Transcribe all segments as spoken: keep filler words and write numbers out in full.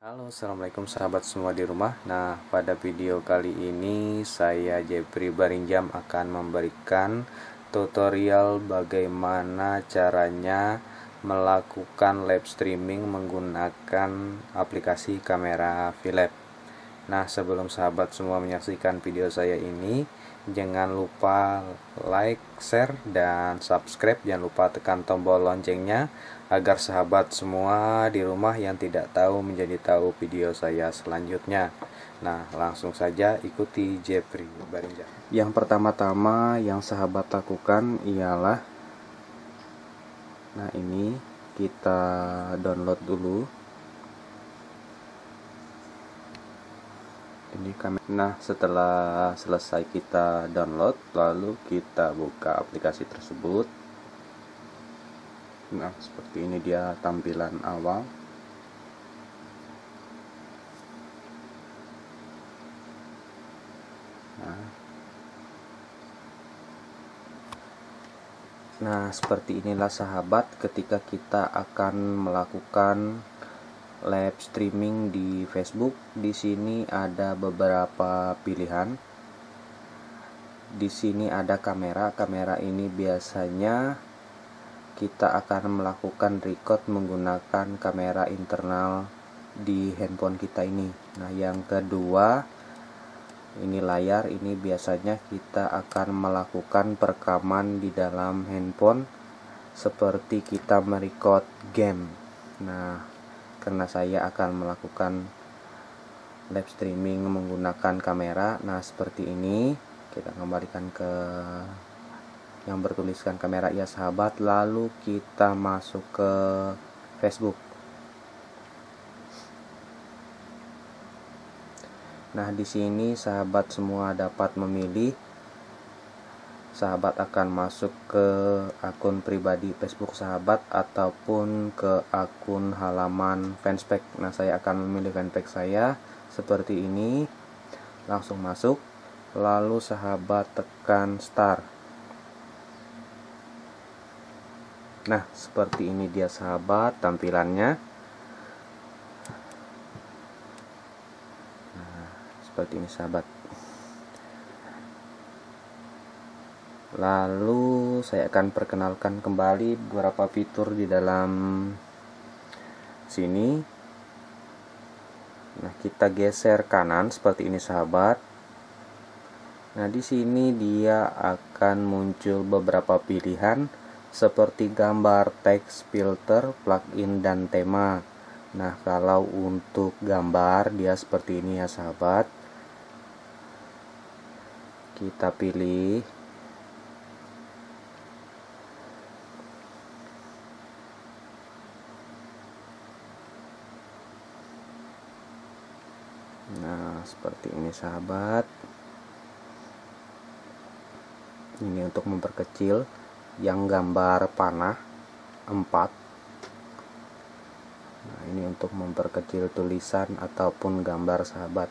Halo, assalamualaikum sahabat semua di rumah. Nah, pada video kali ini saya Jepri Barinjam akan memberikan tutorial bagaimana caranya melakukan live streaming menggunakan aplikasi kamera Philips. Nah, sebelum sahabat semua menyaksikan video saya ini, jangan lupa like, share, dan subscribe. Jangan lupa tekan tombol loncengnya agar sahabat semua di rumah yang tidak tahu menjadi tahu video saya selanjutnya. Nah, langsung saja ikuti Jepri Barinjam. Yang pertama-tama yang sahabat lakukan ialah, nah ini kita download dulu. Ini kami. Nah, setelah selesai kita download, lalu kita buka aplikasi tersebut. Nah, seperti ini dia tampilan awal. Nah, nah seperti inilah sahabat ketika kita akan melakukan live streaming di Facebook. Di sini ada beberapa pilihan. Di sini ada kamera. Kamera ini biasanya kita akan melakukan record menggunakan kamera internal di handphone kita ini. Nah, yang kedua ini layar. Ini biasanya kita akan melakukan perekaman di dalam handphone seperti kita merecord game. Nah, karena saya akan melakukan live streaming menggunakan kamera, nah seperti ini. Kita kembalikan ke yang bertuliskan kamera ya sahabat, lalu kita masuk ke Facebook. Nah, di sini sahabat semua dapat memilih. Sahabat akan masuk ke akun pribadi Facebook sahabat ataupun ke akun halaman fanspage. Nah, saya akan memilih fanspage saya seperti ini. Langsung masuk, lalu sahabat tekan start. Nah, seperti ini dia sahabat tampilannya. Nah, seperti ini sahabat. Lalu saya akan perkenalkan kembali beberapa fitur di dalam sini. Nah, kita geser kanan seperti ini sahabat. Nah, di sini dia akan muncul beberapa pilihan seperti gambar, teks, filter, plugin, dan tema. Nah, kalau untuk gambar dia seperti ini ya sahabat. Kita pilih. Nah, seperti ini sahabat. Ini untuk memperkecil. Yang gambar panah empat. Nah, ini untuk memperkecil tulisan ataupun gambar sahabat.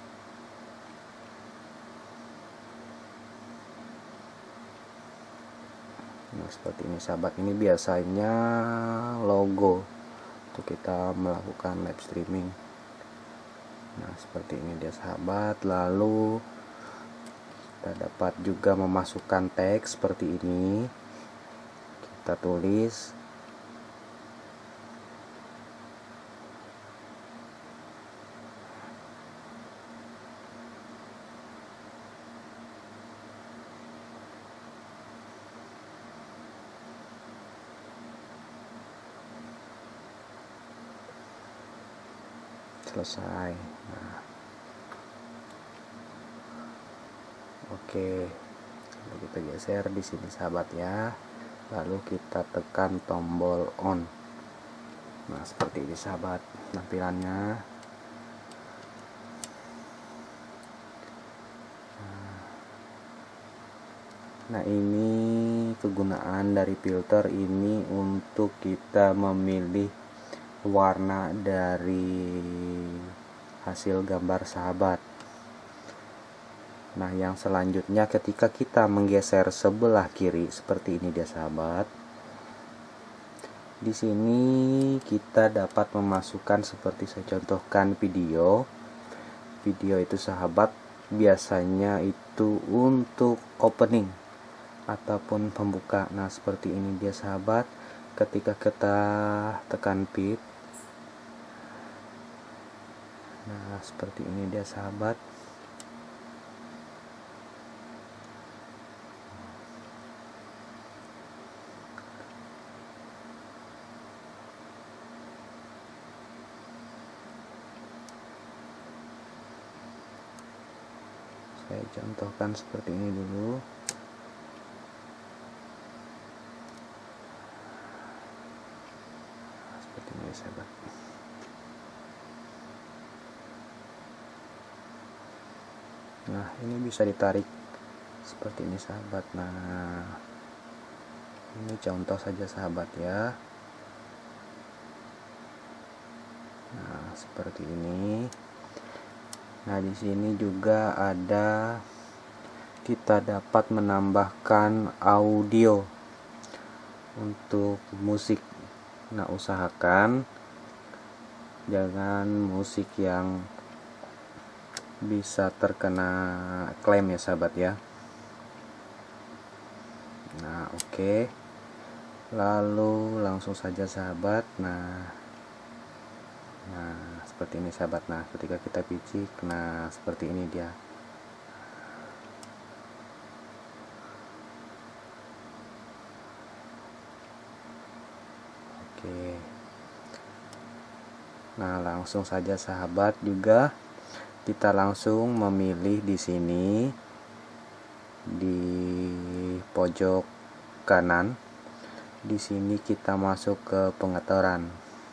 Nah, seperti ini sahabat. Ini biasanya logo untuk kita melakukan live streaming. Nah, seperti ini dia sahabat. Lalu kita dapat juga memasukkan teks seperti ini. Kita tulis. Selesai. Nah, oke, lalu kita geser di sini sahabat ya. Lalu kita tekan tombol on. Nah, seperti ini sahabat tampilannya. Nah, ini kegunaan dari filter ini untuk kita memilih warna dari hasil gambar sahabat. Nah, yang selanjutnya ketika kita menggeser sebelah kiri seperti ini dia sahabat. Di sini kita dapat memasukkan seperti saya contohkan video. Video itu sahabat biasanya itu untuk opening ataupun pembuka. Nah, seperti ini dia sahabat. Ketika kita tekan pit, nah seperti ini dia sahabat. Saya contohkan seperti ini dulu. Seperti ini sahabat. Nah, ini bisa ditarik seperti ini sahabat. Nah, ini contoh saja sahabat ya. Nah, seperti ini. Nah, di sini juga ada, kita dapat menambahkan audio untuk musik. Nah, usahakan jangan musik yang bisa terkena klaim ya sahabat ya. Nah, oke okay. Lalu langsung saja sahabat. Nah Nah, seperti ini sahabat. Nah, ketika kita picik, nah seperti ini dia. Oke. Nah, langsung saja sahabat juga kita langsung memilih di sini di pojok kanan. Di sini kita masuk ke pengaturan.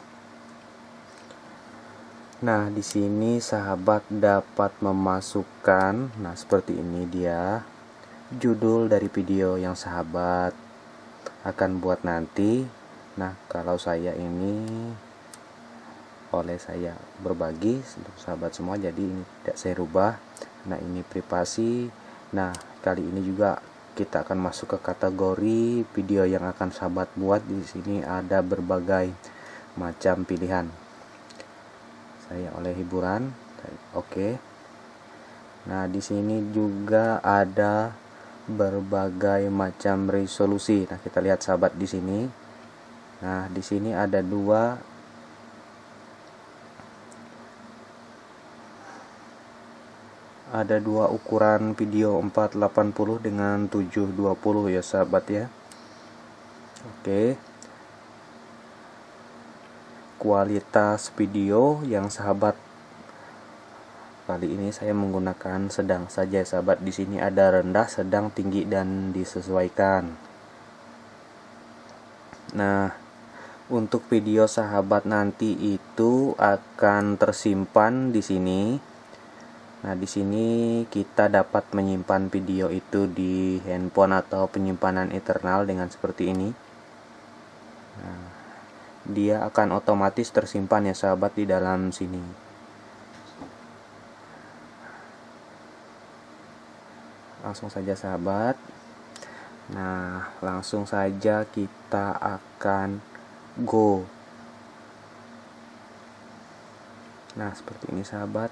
Nah, di sini sahabat dapat memasukkan, nah seperti ini dia judul dari video yang sahabat akan buat nanti. Nah, kalau saya ini oleh saya berbagi untuk sahabat semua, jadi ini tidak saya rubah. Nah, ini privasi. Nah, kali ini juga kita akan masuk ke kategori video yang akan sahabat buat. Di sini ada berbagai macam pilihan. Saya oleh hiburan, oke. Okay. Nah, di sini juga ada berbagai macam resolusi. Nah, kita lihat sahabat di sini. Nah, di sini ada dua ada dua ukuran video, empat delapan puluh dengan tujuh dua puluh ya sahabat ya. Oke. Okay. Kualitas video yang sahabat kali ini saya menggunakan sedang saja sahabat. Di sini ada rendah, sedang, tinggi dan disesuaikan. Nah, untuk video sahabat nanti itu akan tersimpan di sini. Nah, di sini kita dapat menyimpan video itu di handphone atau penyimpanan eternal dengan seperti ini. Nah, dia akan otomatis tersimpan ya sahabat di dalam sini. Langsung saja sahabat. Nah, langsung saja kita akan go. Nah, seperti ini sahabat.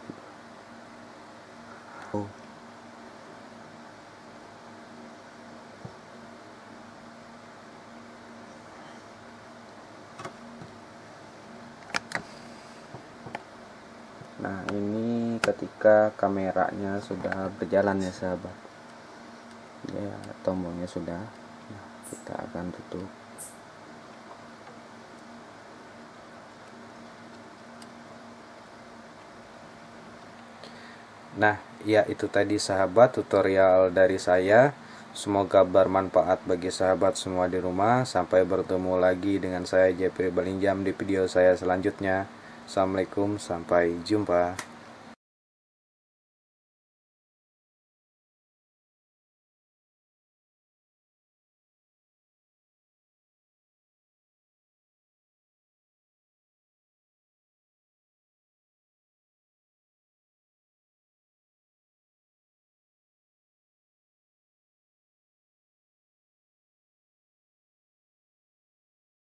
Oh. Nah, ini ketika kameranya sudah berjalan ya sahabat. Ya, tombolnya sudah. Nah, kita akan tutup. Nah, ya itu tadi sahabat tutorial dari saya. Semoga bermanfaat bagi sahabat semua di rumah. Sampai bertemu lagi dengan saya Jeffrey Balingjam di video saya selanjutnya. Assalamualaikum, sampai jumpa.